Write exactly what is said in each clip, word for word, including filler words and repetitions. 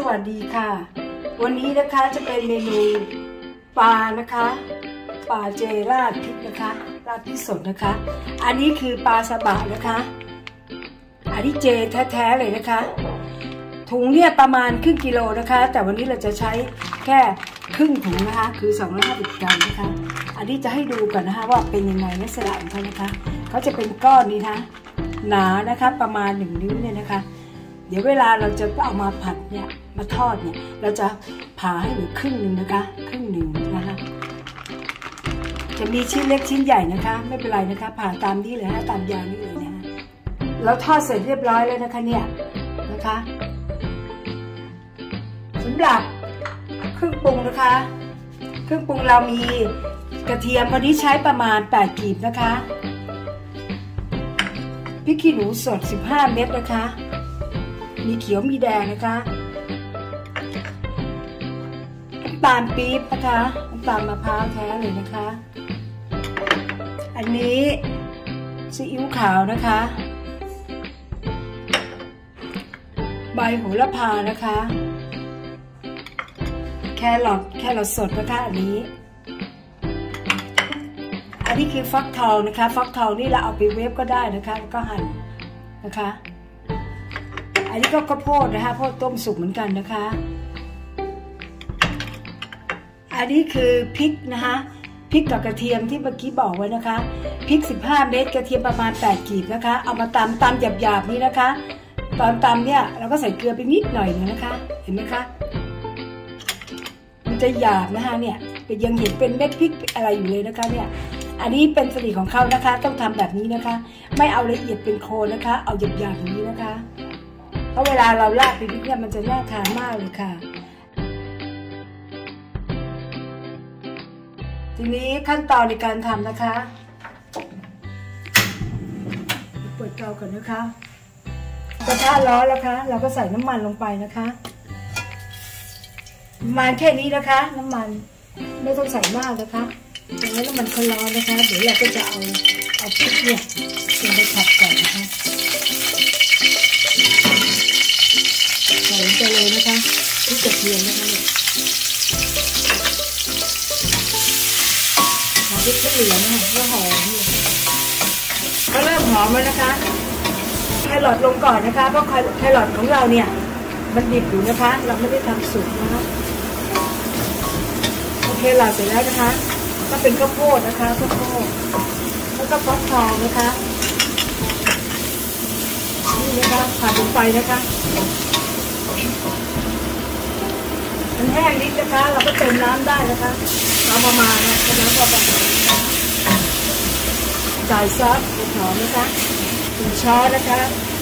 วัสดีค่ะวันนี้นะคะจะเป็นเมนูปลานะคะปลาเจราดพริกนะคะราดพริกสดนะคะอันนี้คือปลาสบะนะคะอันนี้เจแท้ๆเลยนะคะถุงเนี่ยประมาณครึ่งกิโลนะคะแต่วันนี้เราจะใช้แค่ครึ่งถุงนะคะคือสองร้อยห้าสิบกรัมนะคะอันนี้จะให้ดูก่อนนะคะว่าเป็นยังไงลักษณะของเขานะคะเขาจะเป็นก้อนนี้นะหนานะคะประมาณหนึ่งนิ้วเนี่ยนะคะเดี๋ยวเวลาเราจะเอามาผัดเนี่ยมาทอดเนี่ยเราจะผ่าให้เหลือครึ่งหนึ่งนะคะครึ่งหนึ่งนะคะจะมีชิ้นเล็กชิ้นใหญ่นะคะไม่เป็นไรนะคะผ่าตามนี้เลยฮะตามยางนี้เลยนะเราทอดเสร็จเรียบร้อยแล้วนะคะเนี่ยนะคะสำหรับเครื่องปรุงนะคะเครื่องปรุงเรามีกระเทียมวันนี้ใช้ประมาณแปดกีบนะคะพริกขี้หนูสดสิบห้าเม็ดนะคะมีเขียวมีแดงนะคะน้ำตาลปี๊บนะคะน้ำตาลมะพร้าวแท้เลยนะคะอันนี้ซีอิ๊วขาวนะคะใบโหระพานะคะแครอทแครอทสดนะคะอันนี้อันนี้คือฟักทองนะคะฟักทองนี่เราเอาไปเวฟก็ได้นะคะแล้วก็หั่นนะคะอันนี้ก็ข้าวโพดนะคะข้าวโพดต้มสุกเหมือนกันนะคะอันนี้คือพริกนะคะพริกกับกระเทียมที่เมื่อกี้บอกไว้นะคะพริกสิบห้าเม็ดกระเทียมประมาณแปดกีบนะคะเอามาตำตำหยาบๆนี้นะคะตอนตำเนี่ยเราก็ใส่เกลือไปนิดหน่อยนึงนะคะเห็นไหมคะมันจะหยาบนะคะเนี่ยแต่ยังเห็นเป็นเม็ดพริกอะไรอยู่เลยนะคะเนี่ยอันนี้เป็นสูตรของเขานะคะต้องทำแบบนี้นะคะไม่เอาละเอียดเป็นโคนนะคะเอาหยาบๆอย่างนี้นะคะเพราะเวลาเราราดพริกเนี่ยมันจะน่าทานมากเลยค่ะทีนี้ขั้นตอนในการทำนะคะเปิดเตาก่อนนะคะกระทะร้อนแล้วคะเราก็ใส่น้ำมันลงไปนะคะประมาณแค่นี้นะคะน้ำมันไม่ต้องใส่มากนะคะดังนั้นน้ำมันเขาร้อนนะคะเดี๋ยวเราก็จะเอาเอาพริกเนี่ยลงไปผัดก่อนนะคะใส่ลงไปเลยนะคะพริกกระเทียมนะคะเนี่ยหอมพริกเหลืองนะคะก็หอมเลยก็เริ่มหอมแล้วนะคะแครอทลงก่อนนะคะเพราะแครอทของเราเนี่ยมันดิบอยู่นะคะเราไม่ได้ทำสุกนะคะโอเคเราเสร็จแล้วนะคะก็เป็นข้าวโพดนะคะข้าวโพดแล้วก็ฟักทองนะคะนี่นะคะผัดลงไปนะคะมันแห้งนิดนะคะเราก็เติมน้ำได้นะคะน้ำประมาณนะน้ำพอประมาณใส่ซอสหอมนะคะหนึ่งช้อนนะคะ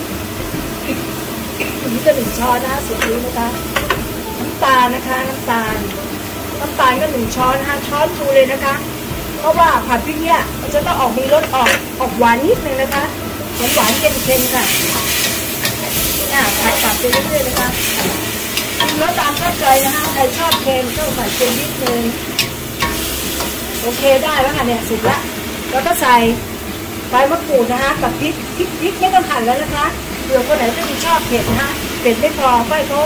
อันนี้ก็หนึ่งช้อนนะคะสุดนี้นะคะน้ำตาลนะคะน้ำตาลน้ำตาลก็หนึ่งช้อนนะคะช้อนชูเลยนะคะเพราะว่าผัดพริกเนี่ยมันจะต้องออกมีรสออกออกหวานนิดนึงนะคะหวานหวานเค็มๆค่ะเนี่ยผัดผัดไปเรื่อยๆนะคะรสตามชอบใจนะคะใครชอบเค็มก็ใส่เค็มนิดนึงโอเคได้แล้วค่ะเนี่ยสุกแล้วแล้วก็ใส่ใบมะกรูดนะคะกับพริกพริกพริกไม่ต้องหั่นแล้วนะคะเผื่อคนไหนที่ชอบเผ็ดนะคะเผ็ดไม่พอก็เขา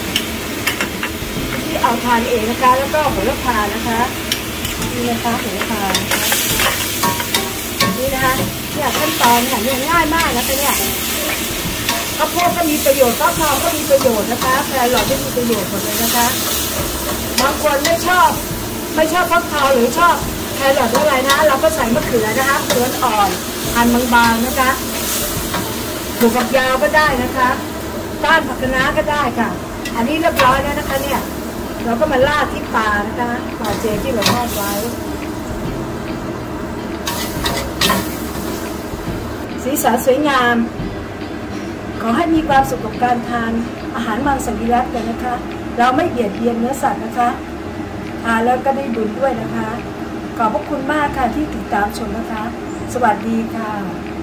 ที่เอาทานเองนะคะแล้วก็โหระพานะคะนี่นะคะโหระพานะคะนี่นะคะเนี่ยขั้นตอนเนี่ยง่ายมากนะคะเนี่ยข้าวโพดก็มีประโยชน์ข้าวทองก็มีประโยชน์นะคะแครอทก็มีประโยชน์หมดเลยนะคะบางคนไม่ชอบไม่ชอบข้าวทองหรือชอบแครอทอะไรนะเราก็ใส่มะเขือนะคะเขืออ่อนหั่นบางๆนะคะถูกกับยาวก็ได้นะคะก้านผักคะน้าก็ได้ค่ะอันนี้เรียบร้อยแล้วนะคะเนี่ยเราก็มาราดที่ปลานะคะปลาเจที่เราทอดไว้สีสันสวยงามขอให้มีความสุขกับการทานอาหารมังสวิรัติกันนะคะเราไม่เบียดเบียนเนื้อสัตว์นะคะทานแล้วก็ได้บุญด้วยนะคะขอบพระคุณมากค่ะที่ติดตามชมนะคะสวัสดีค่ะ